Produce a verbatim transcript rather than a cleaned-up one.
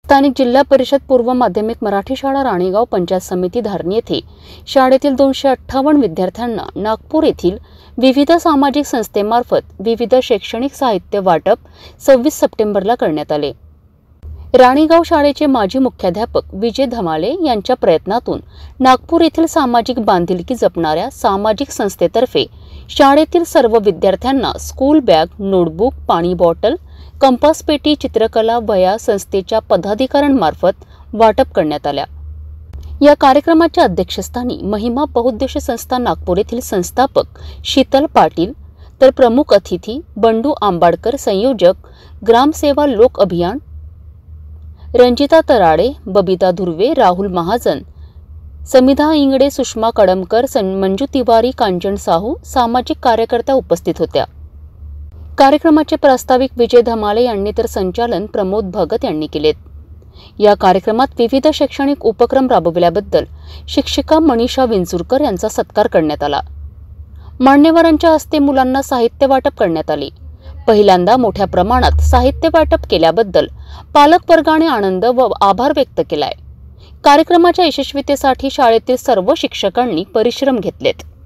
स्थानिक जिल्हा परिषद पूर्व माध्यमिक मराठी शाळा राणेगाव पंचायत समिती धारणी येथे शाळेतील दोनशे अठ्ठावन्न विद्यार्थ्यांना नागपूर येथील विविध सामाजिक संस्थेमार्फत विविध शैक्षणिक साहित्य वाटप सव्वीस सप्टेंबरला करण्यात आले। राणेगाव शाळेचे माजी मुख्याध्यापक विजय धमाले यांच्या प्रयत्नातून नागपूर येथील सामाजिक बांधिलकी जपणाऱ्या सामाजिक संस्थेतर्फे शाळेतील सर्व विद्यार्थ्यांना स्कूल बॅग, नोटबुक, पाणी बॉटल, कंपास पेटी, चित्रकला वह्या संस्थेच्या पदाधिकाऱ्यांमार्फत वाटप करण्यात आल्या। या कार्यक्रमाच्या अध्यक्षस्थानी महिमा बहुउद्देशीय संस्था नागपूर येथील संस्थापक शीतल पाटील तर प्रमुख अतिथी बंडू आंबाडकर, संयोजक ग्रामसेवा लोक अभियान रंजिता तराडे, बबिता धुर्वे, राहुल महाजन, समिधा इंगडे, सुषमा कडमकर, मंजू तिवारी, कांचन साहू सामाजिक कार्यकर्त्या उपस्थित होत्या। कार्यक्रमाचे प्रास्ताविक विजय धमाले यांनी तर संचालन प्रमोद भगत यांनी केलेत। या कार्यक्रमात विविध शैक्षणिक उपक्रम राबविल्याबद्दल शिक्षिका मनीषा विंचुरकर यांचा सत्कार करण्यात आला। मान्यवरांच्या हस्ते मुलांना साहित्य वाटप करण्यात आले। पहिल्यांदा मोठ्या प्रमाणात साहित्य वाटप केल्याबद्दल पालक वर्गाने आनंद व आभार व्यक्त केलाय। कार्यक्रमाच्या यशस्वीतेसाठी शाळेतील सर्व शिक्षकांनी परिश्रम घेतलेत।